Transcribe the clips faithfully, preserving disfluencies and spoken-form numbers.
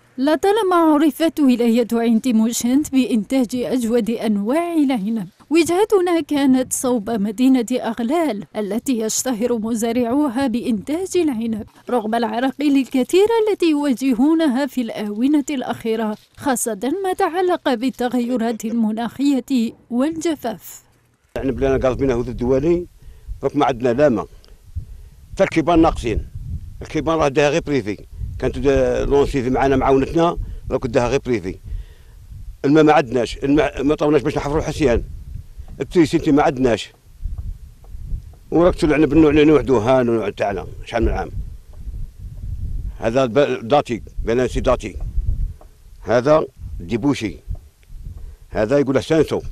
لطالما عرفت ولاية عين تيموشنت بإنتاج أجود أنواع العنب، وجهتنا كانت صوب مدينة أغلال التي يشتهر مزارعوها بإنتاج العنب رغم العراقيل الكثيرة التي يواجهونها في الآونة الأخيرة، خاصة ما تعلق بالتغيرات المناخية والجفاف. العنب اللي أنا قاصدينه هو الدولي دوك ما عندنا لا ما، حتى الكيبان ناقصين، الكيبان راه داها غير بريفي، كانت لونسيفي معنا معاونتنا دوك داها غير بريفي. الماء ما عندناش، الماء ما طوناش باش نحفروا الحسيان، التريسيتي ما عندناش، وركتوا العنب النوع اللي وحده النوع تاعنا شحال من عام. هذا داتي بنانسي داتي، هذا ديبوشي، هذا يقول له سانسو،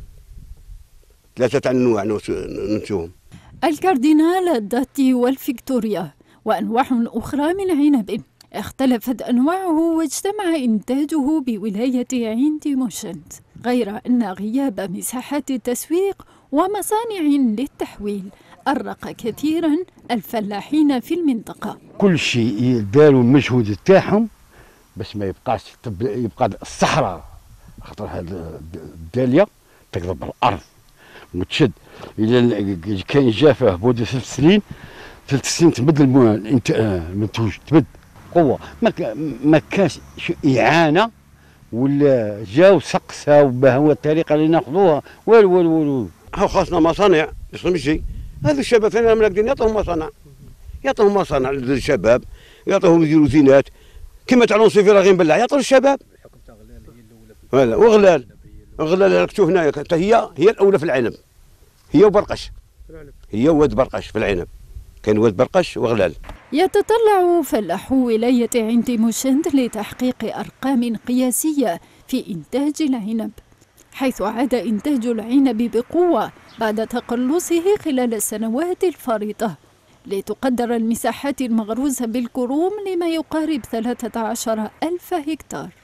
ثلاثة تاع النوع ننسوهم. الكاردينال، الداتي والفيكتوريا وأنواع أخرى من عنب اختلفت أنواعه واجتمع إنتاجه بولاية عين تيموشنت، غير أن غياب مساحات التسويق ومصانع للتحويل أرق كثيرا الفلاحين في المنطقة. كل شيء داروا المجهود تاعهم باش ما يبقاش يبقى الصحراء، خاطر هذه الدالية تقلب الأرض وتشد. إذا كان جافة بودي ثلاث سنين ثلاث سنين تبدل المنتوج، تبدل قوة. ما ما كاش إعانة ولا جاو سقسها وبهوا الطريقة اللي ناخذوها والو والو والو. هاو خاصنا مصانع باش نمشي. هذا الشباب ثاني ملاقدين يعطوهم مصانع، يعطوهم مصانع للشباب، يعطوهم يديروا زينات كما تاع لونسيفي راه غير نبلع، يعطوا للشباب. فوالا وغلال، غلال ركتو هنايا حتى هي هي الأولى في العنب، هي وبرقش، هي واد برقش في العنب، كاين واد برقش وغلال. يتطلع فلاحو ولاية عين تيموشنت لتحقيق أرقام قياسية في إنتاج العنب، حيث عاد إنتاج العنب بقوة بعد تقلصه خلال السنوات الفارطة، لتقدر المساحات المغروسة بالكروم لما يقارب ثلاثة عشر ألف هكتار.